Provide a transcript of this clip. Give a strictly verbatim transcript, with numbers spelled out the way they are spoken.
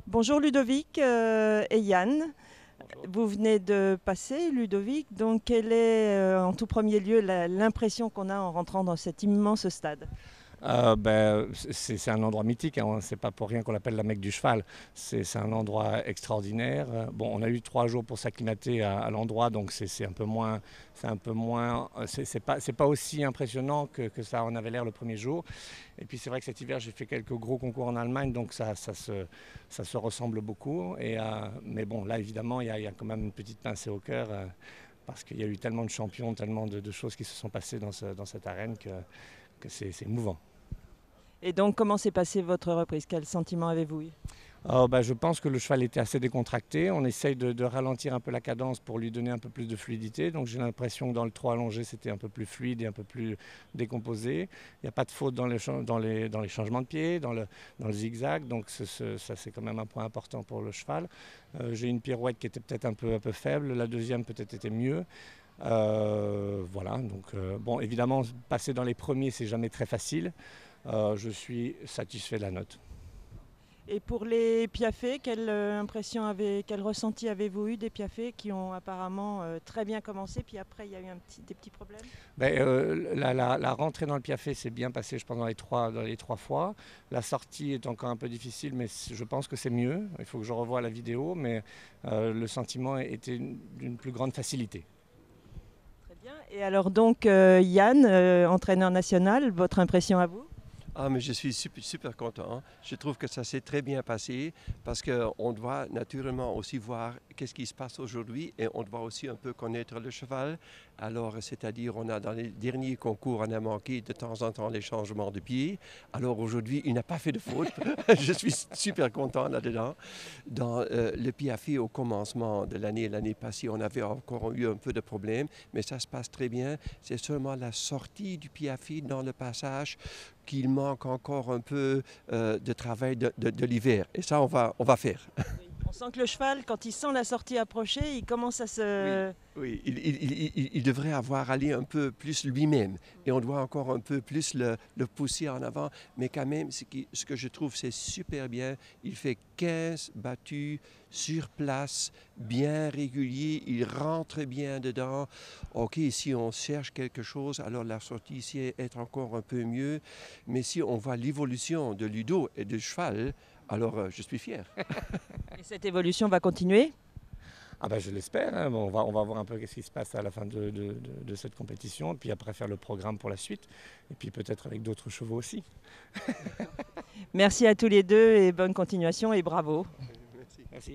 Bonjour Ludovic euh, et Yann. Bonjour. Vous venez de passer, Ludovic. Donc, quelle est euh, en tout premier lieu la- l'impression qu'on a en rentrant dans cet immense stade? Euh, ben, c'est c'est un endroit mythique, hein. C'est pas pour rien qu'on l'appelle la Mecque du cheval. C'est c'est un endroit extraordinaire. Euh, Bon, on a eu trois jours pour s'acclimater à, à l'endroit, donc c'est c'est un peu moins, c'est un peu moins, euh, c'est c'est pas, c'est pas aussi impressionnant que, que ça en avait l'air le premier jour. Et puis c'est vrai que cet hiver j'ai fait quelques gros concours en Allemagne, donc ça, ça se, ça se ressemble beaucoup. Et, euh, mais bon, là évidemment il y, a il y a quand même une petite pincée au cœur. Euh, parce qu'il y a eu tellement de champions, tellement de, de choses qui se sont passées dans, ce- dans cette arène que, que c'est c'est émouvant. Et donc, comment s'est passée votre reprise? Quel sentiment avez-vous eu? Oh, bah, je pense que le cheval était assez décontracté. On essaye de, de ralentir un peu la cadence pour lui donner un peu plus de fluidité. Donc j'ai l'impression que dans le trot allongé, c'était un peu plus fluide et un peu plus décomposé. Il n'y a pas de faute dans les, dans les, dans les changements de pied, dans le, dans le zigzag. Donc ce- ce- ça, c'est quand même un point important pour le cheval. Euh, j'ai une pirouette qui était peut-être un peu, un peu faible. La deuxième peut-être était mieux. Euh, voilà, donc euh, bon, évidemment, passer dans les premiers, c'est jamais très facile. Euh, je suis satisfait de la note. Et pour les piaffés, quelle euh, impression avez, quel ressenti avez-vous eu des piaffés qui ont apparemment euh, très bien commencé, puis après il y a eu un petit- des petits problèmes? Ben, euh, la, la- la rentrée dans le piafé s'est bien passée, je pense, dans les, trois, dans les trois fois. La sortie est encore un peu difficile, mais c- je pense que c'est mieux. Il faut que je revoie la vidéo, mais euh, le sentiment était d'une plus grande facilité. Très bien. Et alors donc, euh, Yann, euh, entraîneur national, votre impression à vous? Ah, mais je suis super, super content. Je trouve que ça s'est très bien passé parce qu'on doit naturellement aussi voir qu'est-ce qui se passe aujourd'hui et on doit aussi un peu connaître le cheval. Alors, c'est-à-dire, on a dans les derniers concours, on a manqué de temps en temps les changements de pied. Alors aujourd'hui, il n'a pas fait de faute. Je suis super content là-dedans. Dans euh, le piafé au commencement de l'année, l'année passée, on avait encore eu un peu de problèmes, mais ça se passe très bien. C'est seulement la sortie du piafé dans le passage qu'il manque encore un peu euh, de travail de, de, de l'hiver. Et ça, on va, on va faire. Oui. On sent que le cheval, quand il sent la sortie approcher, il commence à Oui, se... oui, il, il, il, il- il devrait avoir allé un peu plus lui-même et on doit encore un peu plus le, le pousser en avant. Mais quand même, ce, qui, ce que je trouve, c'est super bien. Il fait quinze battues sur place, bien régulier. Il rentre bien dedans. OK, si on cherche quelque chose, alors la sortie ici est encore un peu mieux. Mais si on voit l'évolution de Ludo et de cheval, alors euh, je suis fier. Et cette évolution va continuer. Ah ben, je l'espère, hein. Bon, on va, on va voir un peu ce qui se passe à la fin de, de- de- de cette compétition, et puis après faire le programme pour la suite, et puis peut-être avec d'autres chevaux aussi. Merci à tous les deux et bonne continuation et bravo. Merci.